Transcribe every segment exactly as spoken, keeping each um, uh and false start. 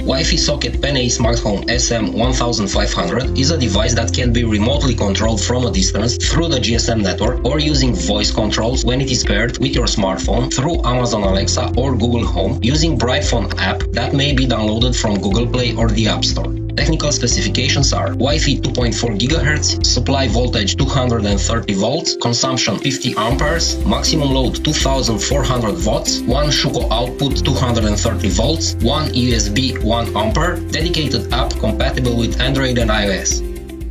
Wi-Fi socket Penny Smart Home S M fifteen hundred is a device that can be remotely controlled from a distance through the G S M network or using voice controls when it is paired with your smartphone through Amazon Alexa or Google Home using Brightphone app that may be downloaded from Google Play or the App Store. Technical specifications are Wi-Fi two point four gigahertz, supply voltage two hundred thirty volts, consumption fifty amperes, maximum load two thousand four hundred watts, one Schuko output two hundred thirty volts, one U S B one ampere, dedicated app compatible with Android and iOS.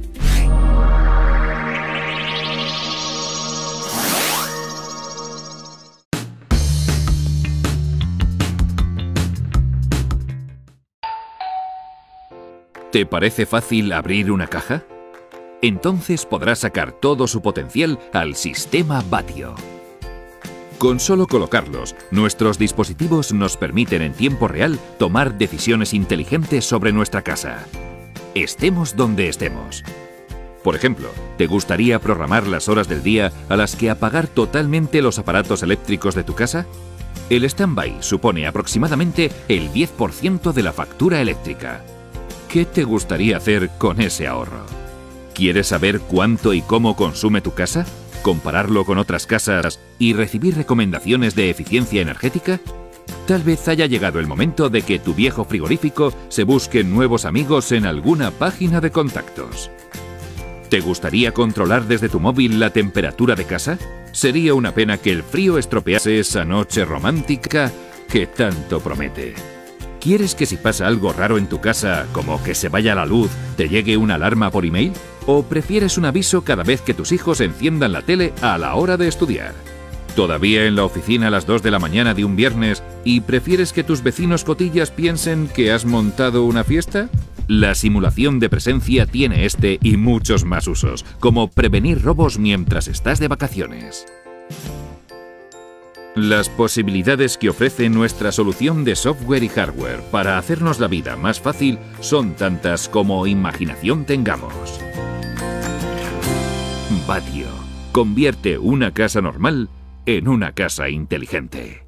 ¿Te parece fácil abrir una caja? Entonces podrás sacar todo su potencial al sistema Vatio. Con solo colocarlos, nuestros dispositivos nos permiten en tiempo real tomar decisiones inteligentes sobre nuestra casa, estemos donde estemos. Por ejemplo, ¿te gustaría programar las horas del día a las que apagar totalmente los aparatos eléctricos de tu casa? El stand-by supone aproximadamente el diez por ciento de la factura eléctrica. ¿Qué te gustaría hacer con ese ahorro? ¿Quieres saber cuánto y cómo consume tu casa? ¿Compararlo con otras casas y recibir recomendaciones de eficiencia energética? Tal vez haya llegado el momento de que tu viejo frigorífico se busque nuevos amigos en alguna página de contactos. ¿Te gustaría controlar desde tu móvil la temperatura de casa? Sería una pena que el frío estropease esa noche romántica que tanto promete. ¿Quieres que si pasa algo raro en tu casa, como que se vaya la luz, te llegue una alarma por email? ¿O prefieres un aviso cada vez que tus hijos enciendan la tele a la hora de estudiar? ¿Todavía en la oficina a las dos de la mañana de un viernes y prefieres que tus vecinos cotillas piensen que has montado una fiesta? La simulación de presencia tiene este y muchos más usos, como prevenir robos mientras estás de vacaciones. Las posibilidades que ofrece nuestra solución de software y hardware para hacernos la vida más fácil son tantas como imaginación tengamos. Vatio convierte una casa normal en una casa inteligente.